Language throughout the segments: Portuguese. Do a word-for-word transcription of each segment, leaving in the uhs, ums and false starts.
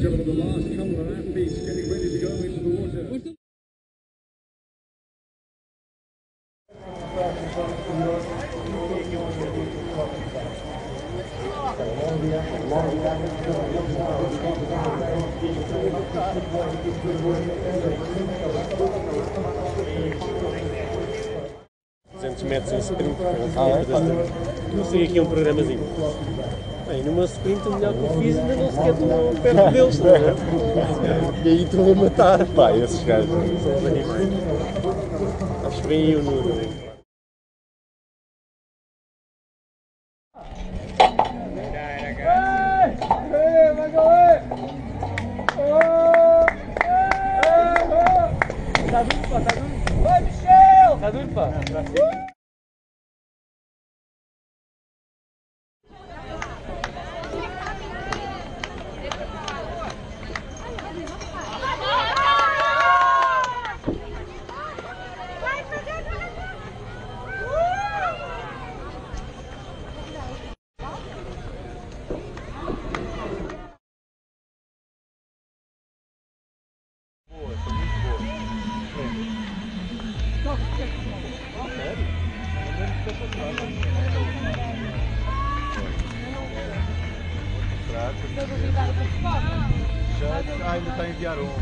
gentlemen, the last couple of athletes getting ready to go into the water. duzentos metros em sprint, não sei aqui um programazinho. Bem, numa sprint o melhor que eu fiz ainda não sequer estou perto deles, estão a ver? E aí estou a matar, pá, esses gajos são os animais. Acho que vem aí o Nuno. Tá duro, pá, tá duro. Vai, Michel! Tá duro, pá. Já ainda está a enviar um.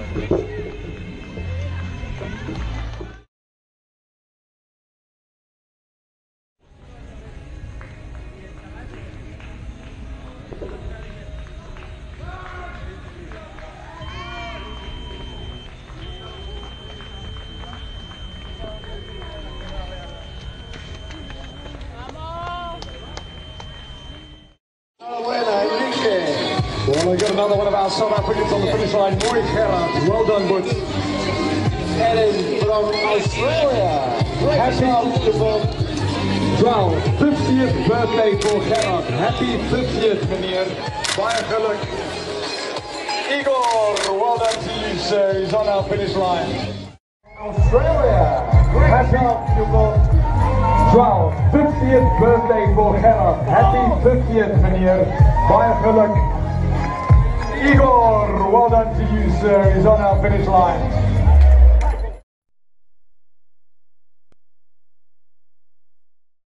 Well, we got another one of our South Africans on the finish line. Mooi Gerard, well done, bud. Ellen from Australia. Happy Well, fiftieth birthday for Gerard. Happy fiftieth, meneer. Baie geluk. Igor, well done to you, sir. He's on our finish line. Australia. Happy Well, fiftieth birthday for Gerard. Happy fiftieth, meneer. Baie geluk. Igor, well done to you, sir. He's on our finish line.